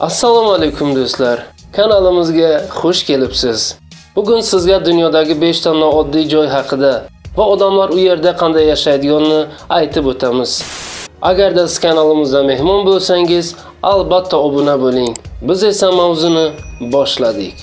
Assalomu alaykum do'stlar. Kanalimizga xush kelibsiz. Bugun sizga dunyodagi 5 ta nooddiy joy haqida va odamlar u yerda qanday yashaydiganini aytib o'tamiz. Agarda siz kanalimizda mehmon bo'lsangiz, albatta obuna bo'ling. Biz esa mavzuni boshladik.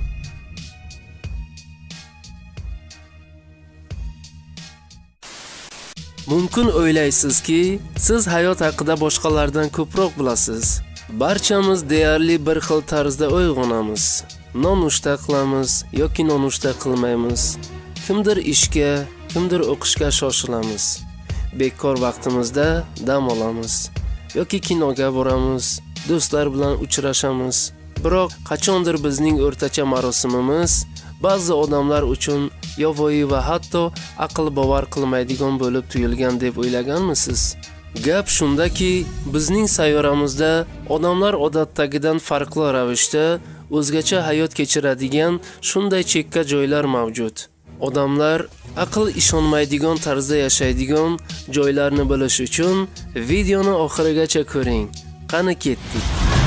Mumkin o'ylaysizki, siz hayot haqida boshqalardan ko'proq bilasiz. Barchamiz deyarli bir xil tarzda uyg'onamiz. Nonushta qilamiz yoki nonushta qilmaymiz. Kimdir ishga, kimdir o'qishga shoshilamiz. Bekor vaqtimizda dam olamiz yoki kinoga boramiz, do'stlar bilan uchrashamiz. Biroq qachondir bizning o'rtacha marosimimiz ba'zi odamlar uchun yovvoyi va hatto aql bovar qilmaydigan bo'lib tuyulgan deb o'ylaganmisiz? Gap shundaki, bizning sayyoramizda odamlar odatdagidan farqli ravishda o'zgacha hayot kechiradigan shunday chekka joylar mavjud. Odamlar aql ishonmaydigan tarzda yashaydigan joylarni bilish uchun videoni oxirigacha ko'ring. Qani ketdik.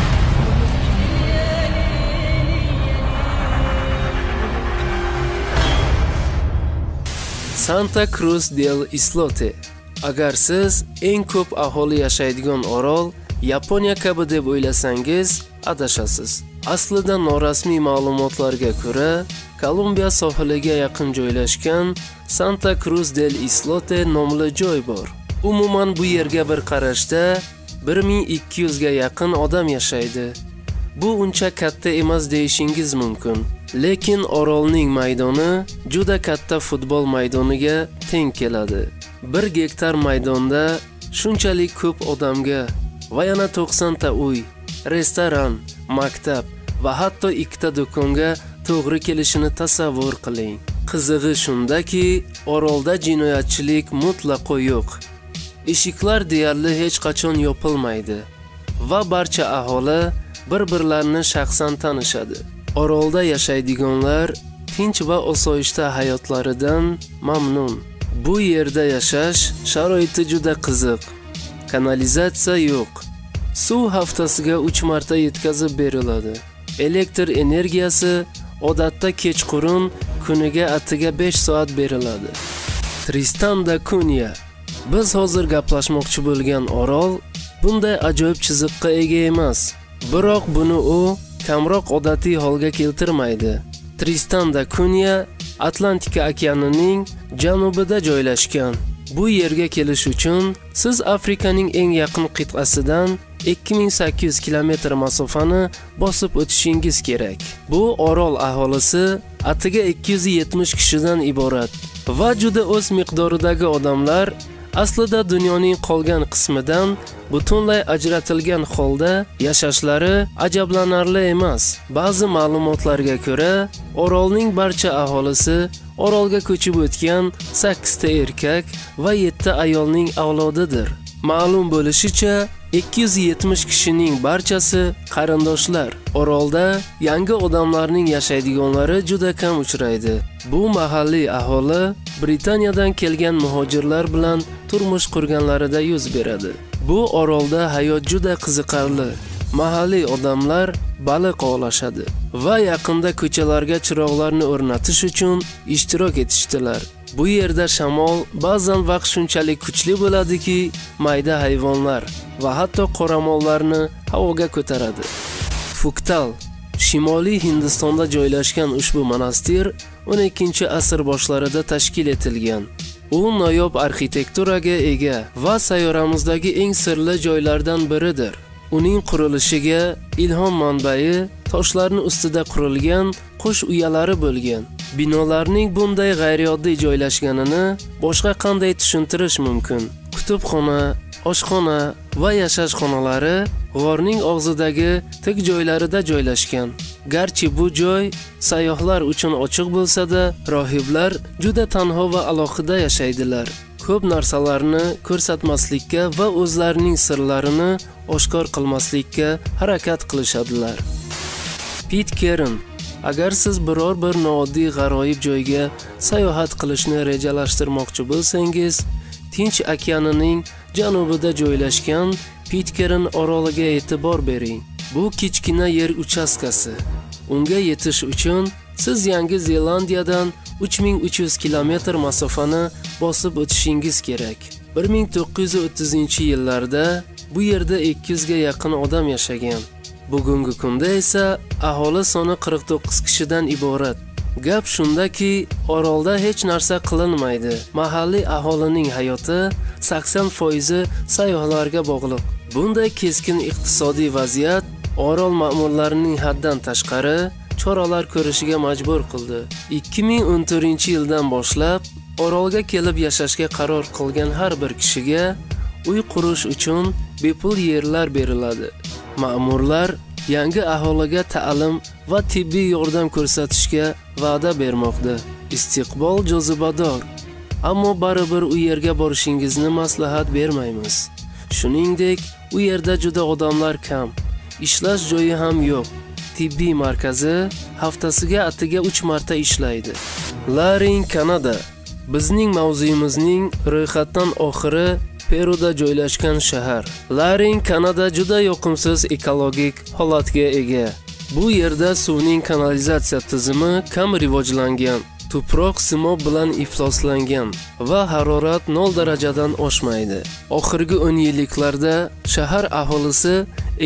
Santa Cruz del Islote. Agar siz eng ko'p aholi yashaydigan orol Yaponiya kabi deb o'ylasangiz, adashasiz. Aslida norasmiy ma'lumotlarga ko'ra, Kolumbiya sohiliga yaqin joylashgan Santa Cruz del Islote nomli joy bor. Umuman bu yerga bir qarashda 1200 ga yaqin odam yashaydi. Bu uncha katta emas deyishingiz mumkin. Lekin orolning maydoni juda katta futbol maydoniga teng keladi. 1 gektar maydonda shunchalik ko'p odamga va yana 90 ta uy, restoran, maktab va hatto 2 ta do'konga to'g'ri kelishini tasavvur qiling. Qizig'i shundaki, orolda jinoyatchilik mutlaqo yo'q. Eshiklar deyarli hech qachon yopilmaydi va barcha aholi bir-birlarini shaxsan tanishadi. Orolda yashaydiganlar tinch va osoyishta hayotlaridan mamnun. Bu yerda yashash sharoiti juda qiziq. Kanalizatsiya yo'q. Suv haftasiga 3 marta yetkazib beriladi. Elektr energiyasi odatda kechqurun kuniga atiga 5 soat beriladi. Tristan da Cunha. Biz hozir gaplashmoqchi bo'lgan orol bunday ajoyib chiziqqa ega emas. Biroq buni u kamroq odatiy holga keltirmaydi. Tristan da Cunha Atlantika okeanining janubida joylashgan. Bu yerga kelish uchun siz Afrikaning eng yaqin qit'asidan 2800 kilometr masofani bosib o'tishingiz kerak. Bu orol aholisi atiga 270 kishidan iborat va juda o'z miqdoridagi odamlar aslida dunyoning qolgan qismidan butunlay ajratilgan holda yashashlari ajablanarli emas. Ba'zi ma'lumotlarga ko'ra, orolning barcha aholisi orolga ko'chib o'tgan 8 ta erkak va 7 ta ayolning avlodidir. Ma'lum bo'lishicha, 270 kishining barchasi qarindoshlar. Orolda yangi odamlarning yashaydiganlari juda kam uchraydi. Bu mahalliy aholi Britaniyadan kelgan muhojirlar bilan turmush qurganlarida yuz beradi. Bu orolda hayot juda qiziqarli. Mahalliy odamlar baliq ovlashadi va yaqinda ko'chalarga chiroqlarni o'rnatish uchun ishtirok etishdilar. Bu yerda shamol ba'zan vaqt shunchalik kuchli bo'ladiki, mayda hayvonlar va hatto qoramollarni havoga ko'taradi. Fuktal. Shimoliy Hindistonda joylashgan ushbu monastir 12-asr boshlarida tashkil etilgan. U noyob arxitekturaga ega va sayyoramizdagi eng sirli joylardan biridir. Uning qurilishiga ilhom manbai toshlarning ustida qurilgan qush uyalari bo'lgan. Binolarning bunday g'ayrioddiy joylashganini boshqa qanday tushuntirish mumkin? Kutubxona, oshxona va yashash xonalari g'orning og'zidagi tik joylarida joylashgan. Garchi bu joy sayyohlar uchun ochiq bo'lsa-da, rohiblar juda tanho va alohida yashaydilar. Ko'p narsalarni ko'rsatmaslikka va o'zlarining sirlarini oshkor qilmaslikka harakat qilishadilar. Pitcairn. Agar siz biror bir nooddiy g'aroyib joyga sayohat qilishni rejalashtirmoqchi bo'lsangiz, Tinch okeanining janubida joylashgan Pitcairn oroliga e'tibor bering. Bu kichkina yer uchastkasi. Unga yetish uchun siz Yangi Zelandiyadan 3300 kilometr masofani bosib o'tishingiz kerak. 1930-yillarda bu yerda 200 ga yaqin odam yashagan. Bugungi kunda esa aholi soni 49 kishidan iborat. Gap shundaki, orolda hech narsa qilinmaydi. Mahalliy aholining hayoti 80% sayyohlarga bog'liq. Bunday keskin iqtisodiy vaziyat orol ma'murlarining haddan tashqari choralar ko'rishiga majbur qildi. 2014-yildan boshlab orolga kelib yashashga qaror qilgan har bir kishiga uy qurish uchun bepul yerlar beriladi. Ma'murlar yangi aholiga ta'lim va tibbiy yordam ko'rsatishga va'da bermoqda. Istiqbol jozibador, ammo baribir u yerga borishingizni maslahat bermaymiz. Shuningdek, u yerda juda odamlar kam, ishlash joyi ham yo'q. Tibbiy markazi haftasiga atiga 3 marta ishlaydi. Laring, Kanada. Bizning mavzuyimizning ro'yxatdan oxiri Peruda joylashgan shahar. Laring, Kanada juda yoqimsiz ekologik holatga ega. Bu yerda suvning kanalizatsiya tizimi kam rivojlangan, tuproq simo bilan ifloslangan va harorat 0 darajadan oshmaydi. Oxirgi 10 yilliklarda shahar aholisi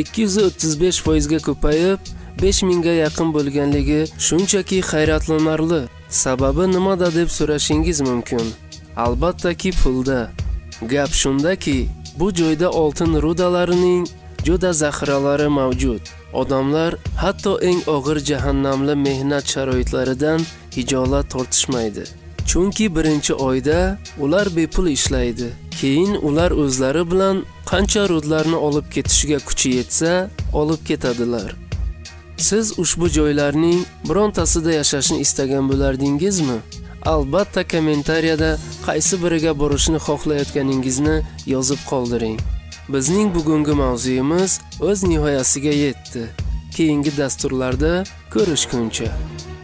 235% ga ko'payib, 5000 ga yaqin bo'lganligi shunchaki hayratlanarli. Sababi nimada deb so'rashingiz mumkin. Albattaki pulda. Gap shundaki, bu joyda oltin rudalarining juda zaxiralari mavjud. Odamlar hatto eng og'ir jahannamli mehnat sharoitlaridan hijolat tortishmaydi. Chunki birinchi oyda ular bepul ishlaydi. Keyin ular o'zlari bilan qancha rudlarni olib ketishiga kuchi yetsa, olib ketadilar. Siz ushbu joylarning birontasida yashashni istagan bo'lardingizmi? Albatta kommentariyada qaysi biriga borishni xohlayotganingizni yozib qoldiring. Bizning bugungi mavzuyimiz o'z nihoyasiga yetdi. Keyingi dasturlarda ko'rishguncha.